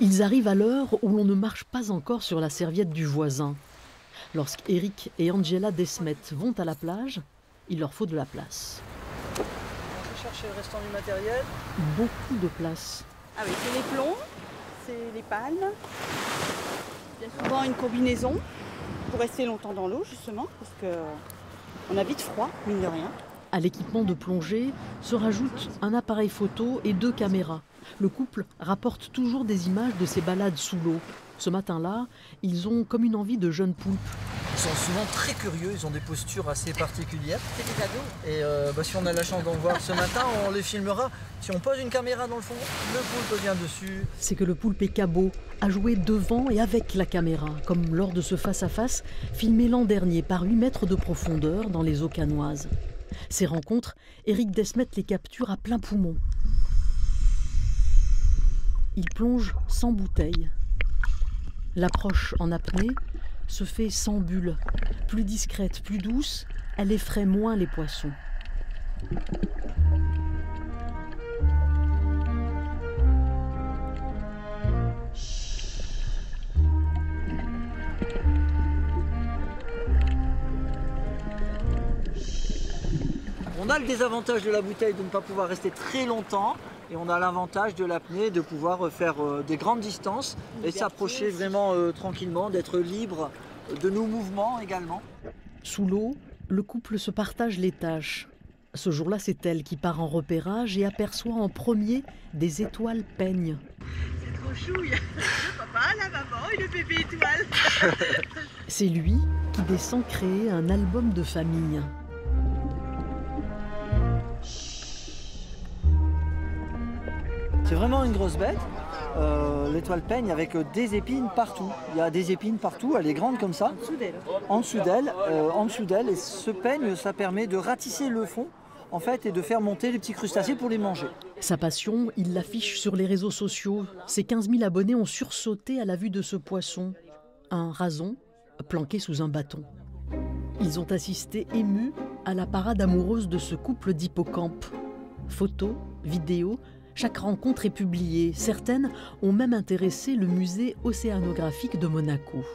Ils arrivent à l'heure où l'on ne marche pas encore sur la serviette du voisin. Lorsqu'Éric et Angela Desmet vont à la plage, il leur faut de la place. On va chercher le restant du matériel. Beaucoup de place. Ah oui, c'est les plombs, c'est les palmes. Il y a souvent une combinaison pour rester longtemps dans l'eau justement, parce qu'on a vite froid, mine de rien. À l'équipement de plongée se rajoute un appareil photo et 2 caméras. Le couple rapporte toujours des images de ses balades sous l'eau. Ce matin-là, ils ont comme une envie de jeunes poulpes. Ils sont souvent très curieux, ils ont des postures assez particulières. C'est des ados. Et si on a la chance d'en voir ce matin, on les filmera. Si on pose une caméra dans le fond, le poulpe vient dessus. C'est que le poulpe est cabot, a joué devant et avec la caméra, comme lors de ce face-à-face filmé l'an dernier par 8 mètres de profondeur dans les eaux canoises. Ces rencontres, Éric Desmet les capture à plein poumon. Il plonge sans bouteille. L'approche en apnée se fait sans bulle. Plus discrète, plus douce, elle effraie moins les poissons. On a le désavantage de la bouteille de ne pas pouvoir rester très longtemps et on a l'avantage de l'apnée de pouvoir faire des grandes distances et s'approcher vraiment tranquillement, d'être libre de nos mouvements également. Sous l'eau, le couple se partage les tâches. Ce jour-là, c'est elle qui part en repérage et aperçoit en premier des étoiles peignes. C'est trop chouille. Le papa, la maman et le bébé étoile. C'est lui qui descend créer un album de famille. C'est vraiment une grosse bête, l'étoile peigne avec des épines partout. Il y a des épines partout, elle est grande comme ça. En dessous d'elle. Et ce peigne, ça permet de ratisser le fond en fait, et de faire monter les petits crustacés pour les manger. Sa passion, il l'affiche sur les réseaux sociaux. Ses 15 000 abonnés ont sursauté à la vue de ce poisson. Un rason planqué sous un bâton. Ils ont assisté émus à la parade amoureuse de ce couple d'hippocampes. Photos, vidéos, chaque rencontre est publiée. Certaines ont même intéressé le musée océanographique de Monaco.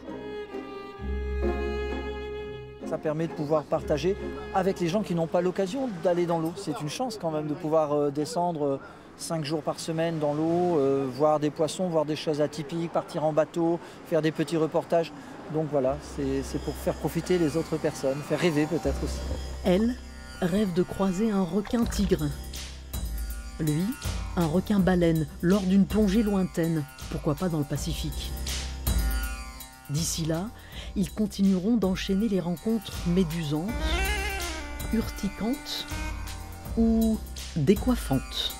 Ça permet de pouvoir partager avec les gens qui n'ont pas l'occasion d'aller dans l'eau. C'est une chance quand même de pouvoir descendre 5 jours par semaine dans l'eau, voir des poissons, voir des choses atypiques, partir en bateau, faire des petits reportages. Donc voilà, c'est pour faire profiter les autres personnes, faire rêver peut-être aussi. Elle rêve de croiser un requin-tigre. Lui, un requin-baleine lors d'une plongée lointaine, pourquoi pas dans le Pacifique. D'ici là, ils continueront d'enchaîner les rencontres médusantes, urticantes ou décoiffantes.